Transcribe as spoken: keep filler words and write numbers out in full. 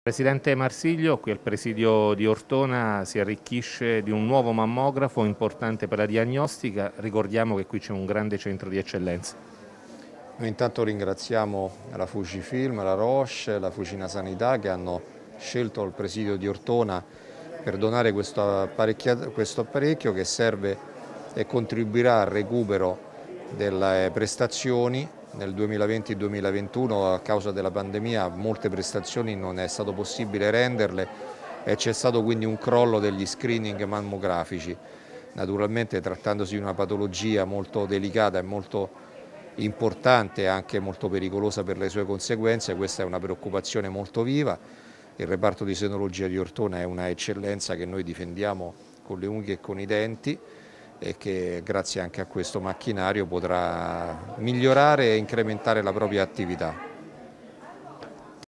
Presidente Marsiglio, qui al presidio di Ortona si arricchisce di un nuovo mammografo importante per la diagnostica. Ricordiamo che qui c'è un grande centro di eccellenza. Noi intanto ringraziamo la Fujifilm, la Roche, la Fucina Sanità che hanno scelto il presidio di Ortona per donare questo, questo apparecchio che serve e contribuirà al recupero delle prestazioni. Nel duemilaventi duemilaventuno a causa della pandemia molte prestazioni non è stato possibile renderle e c'è stato quindi un crollo degli screening mammografici. Naturalmente trattandosi di una patologia molto delicata e molto importante e anche molto pericolosa per le sue conseguenze, questa è una preoccupazione molto viva. Il reparto di senologia di Ortona è una eccellenza che noi difendiamo con le unghie e con i denti e che grazie anche a questo macchinario potrà migliorare e incrementare la propria attività.